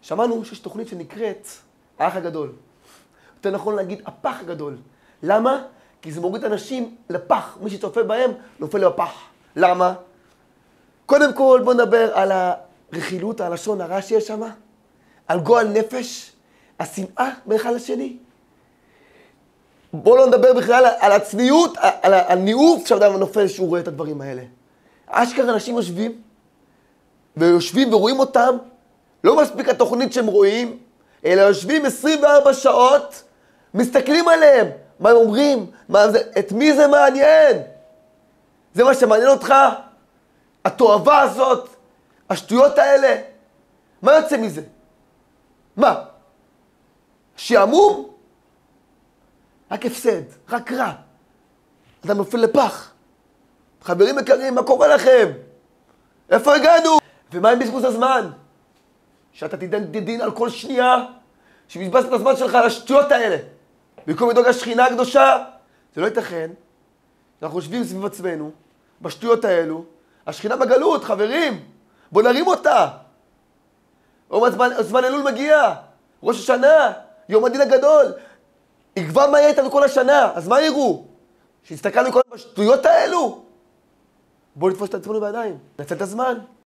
שמענו שיש תוכנית שנקראת האח הגדול. יותר נכון להגיד הפח הגדול. למה? כי זה מוריד אנשים לפח. מי שצופה בהם נופל לפח. למה? קודם כל בוא נדבר על הרכילות, הלשון הרע שיש שם, על גועל נפש, השנאה מאחד לשני. בוא לא נדבר בכלל על הצניעות, על ניאוף שהאדם נופל שהוא רואה את הדברים האלה. אשכרה אנשים יושבים ורואים אותם, לא מספיק התוכנית שהם רואים, אלא יושבים 24 שעות, מסתכלים עליהם, מה הם אומרים, את מי זה מעניין? זה מה שמעניין אותך? התואבה הזאת, השטויות האלה, מה יוצא מזה? מה? שעמום? רק הפסד, רק רע. אתה נופל לפח. חברים יקרים, מה קורה לכם? איפה הגענו? ומה עם בזבוז הזמן? שאתה תיתן דין על כל שנייה, שבזבזת את הזמן שלך על השטויות האלה. במקום לדאוג לשכינה הקדושה, זה לא ייתכן. אנחנו חושבים סביב עצמנו, בשטויות האלו, השכינה בגלות, חברים, בוא נרים אותה. זמן אלול מגיע, ראש השנה, יום הדין הגדול. יקבע מה יהיה איתנו כל השנה, אז מה יראו? שהסתכלנו כל בשטויות האלו? בואו נתפוס את עצמנו בידיים, נצל את הזמן.